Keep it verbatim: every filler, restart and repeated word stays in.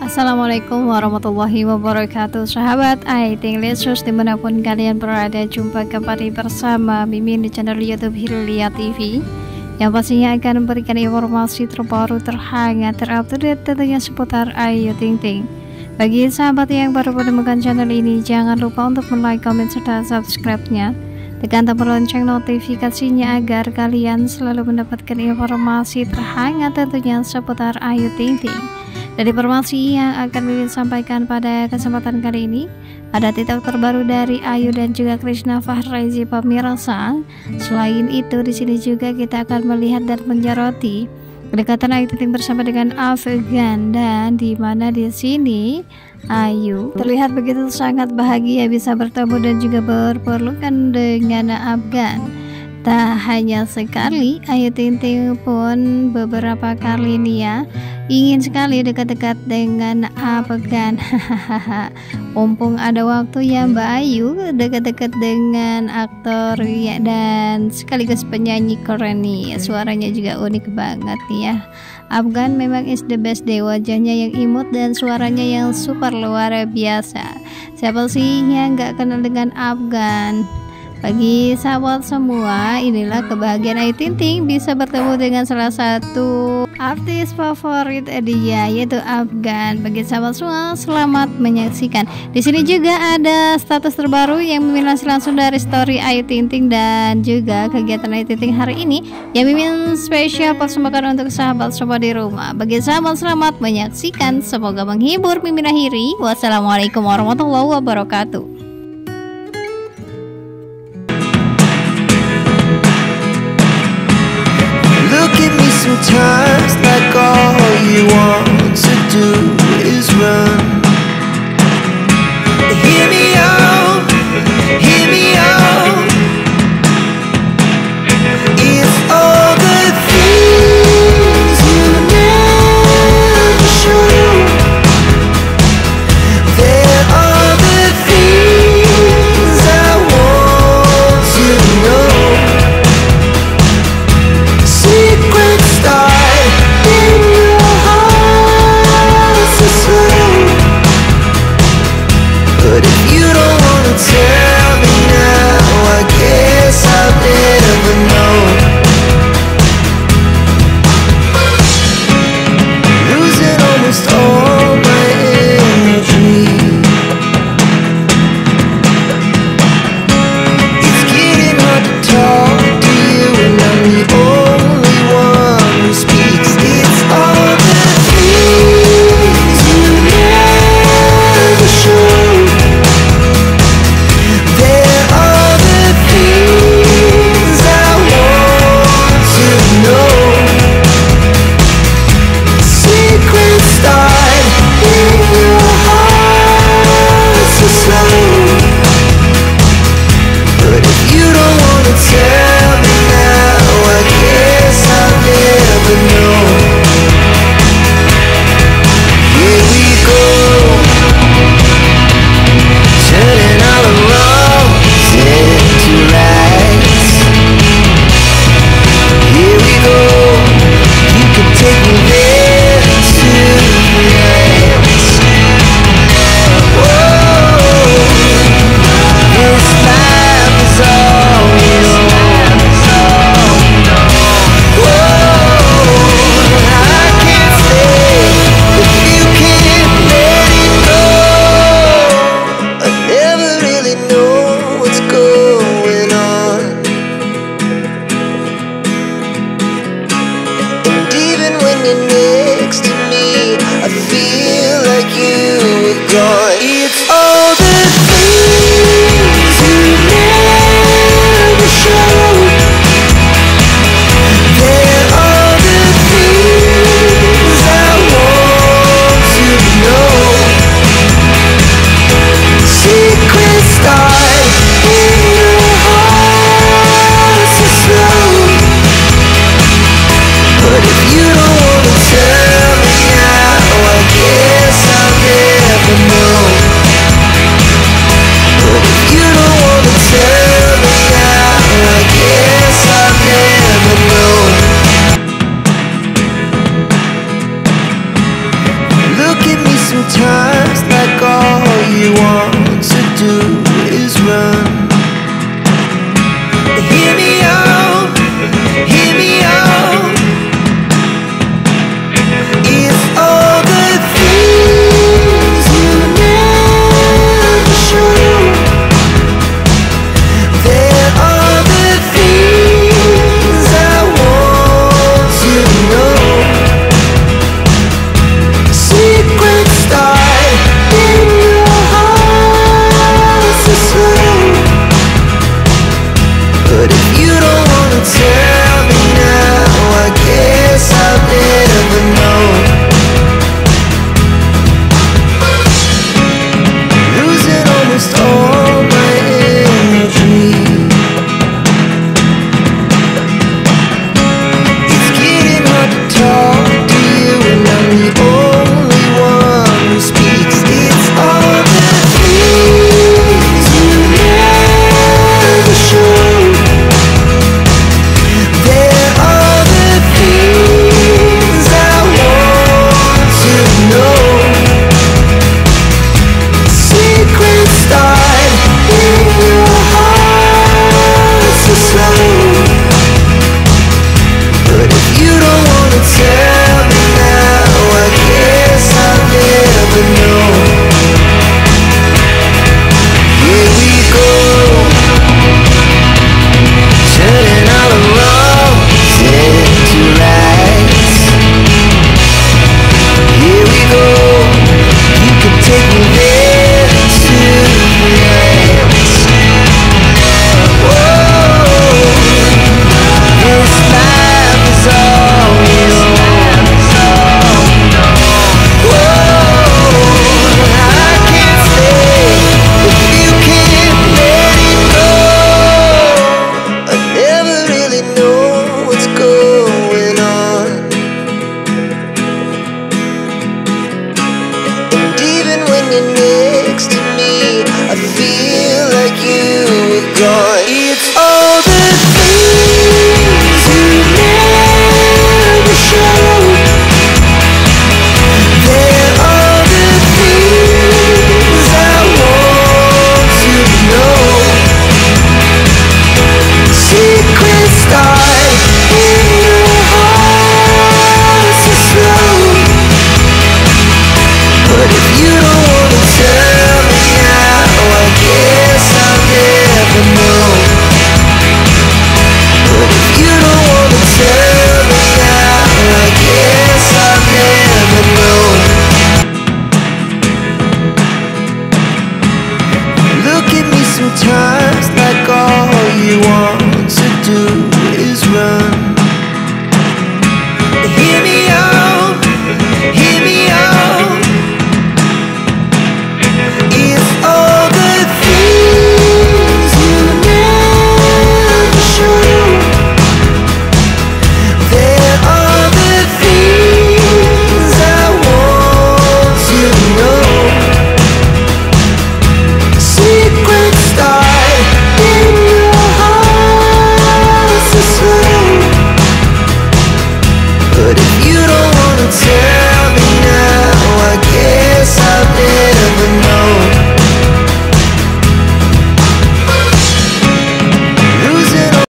Assalamualaikum warahmatullahi wabarakatuh. Sahabat Ayu Ting Lesus dimanapun kalian berada, jumpa kembali bersama Mimin di channel YouTube Hilya T V, yang pastinya akan memberikan informasi terbaru, terhangat, terupdate tentunya seputar Ayu Ting Ting. Bagi sahabat yang baru menemukan channel ini, jangan lupa untuk like, comment, serta subscribe-nya. Tekan tombol lonceng notifikasinya agar kalian selalu mendapatkan informasi terhangat tentunya seputar Ayu Ting Ting. Dari informasi yang akan Mimin sampaikan pada kesempatan kali ini, ada TikTok terbaru dari Ayu dan juga Krishna Fahrezi pemirsa. Selain itu, di sini juga kita akan melihat dan menyoroti kedekatan Ayu Ting Ting bersama dengan Afgan, dan di mana di sini Ayu terlihat begitu sangat bahagia bisa bertemu dan juga berpelukan dengan Afgan. Tak hanya sekali, Ayu Ting Ting pun beberapa kali nih ya ingin sekali dekat-dekat dengan Afgan. Mumpung ada waktu ya Mbak Ayu dekat-dekat dengan aktor ya, dan sekaligus penyanyi keren nih, suaranya juga unik banget nih ya. Afgan memang is the best deh, wajahnya yang imut dan suaranya yang super luar biasa. Siapa sih yang gak kenal dengan Afgan? Bagi sahabat semua, inilah kebahagiaan Ayu Ting Ting bisa bertemu dengan salah satu artis favorit dia, yaitu Afgan. Bagi sahabat semua, selamat menyaksikan. Di sini juga ada status terbaru yang Mimin lansir langsung dari story Ayu Ting Ting dan juga kegiatan Ayu Ting Ting hari ini yang Mimin spesial persembahkan untuk sahabat semua di rumah. Bagi sahabat, selamat menyaksikan, semoga menghibur. Mimin akhiri, wassalamualaikum warahmatullahi wabarakatuh.